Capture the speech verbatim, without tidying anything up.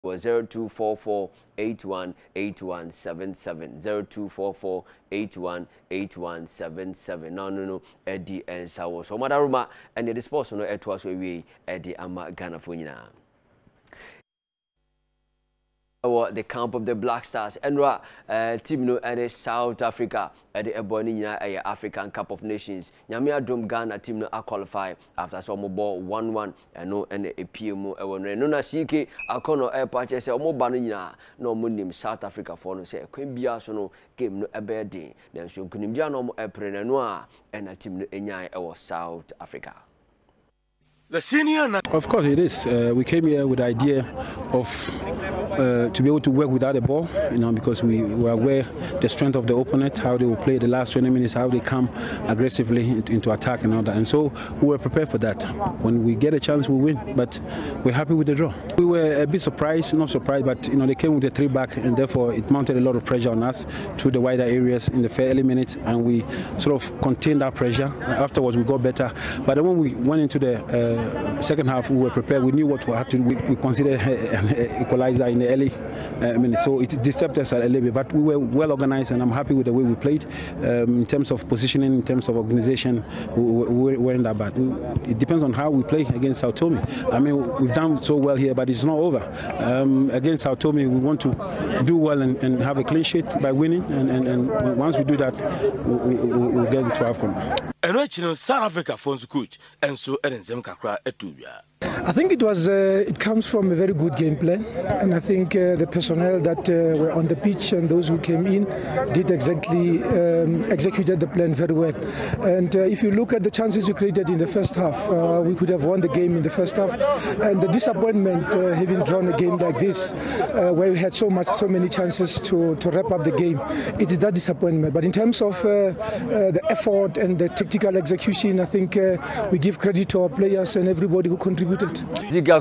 was zero two four four eight one eight one seven seven zero two four four eight one eight one seven seven. No no no Eddie and Sawo. So Madaruma and the sports no it was we Eddie Ama Ghana for you now. The camp of the Black Stars and uh, team no at South Africa at the Ebony African Cup of Nations. Nyamia Dom Ghana team no a qualify after some ball one one and no and a P M O e no na C K akono air patch say omo ba no nyina no mo nim South Africa for no say kwen bia so no game no ebe din na so kunimdia no mo epre no a and a team no enyan e wo South Africa. The senior, of course, it is. Uh, we came here with the idea of uh, to be able to work without the ball, you know, because we were aware the strength of the opponent, how they will play the last twenty minutes, how they come aggressively into, into attack and all that. And so we were prepared for that. When we get a chance, we win. But we're happy with the draw. We were a bit surprised, not surprised, but you know they came with the three back, and therefore it mounted a lot of pressure on us through the wider areas in the early minutes, and we sort of contained that pressure. Afterwards, we got better. But then when we went into the uh, second half, we were prepared. We knew what we had to do. We, we considered an equalizer in the early uh, minutes, so it disturbed us a little bit. But we were well organized, and I'm happy with the way we played. Um, in terms of positioning, in terms of organization, we, we weren't that bad. We, it depends on how we play against Sao Tome. I mean, we've done so well here, but it's not over. Um, against Sao Tome, we want to do well and, and have a clean sheet by winning. And, and, and once we do that, we, we, we'll get into AFCON. And right now, South Africa phones coach, and so Eden Zemkakra etubia. I think it was. Uh, it comes from a very good game plan, and I think uh, the personnel that uh, were on the pitch and those who came in did exactly um, executed the plan very well. And uh, if you look at the chances we created in the first half, uh, we could have won the game in the first half. And the disappointment, uh, having drawn a game like this, uh, where we had so much, so many chances to to wrap up the game, it is that disappointment. But in terms of uh, uh, the effort and the tactical execution, I think uh, we give credit to our players and everybody who contributed.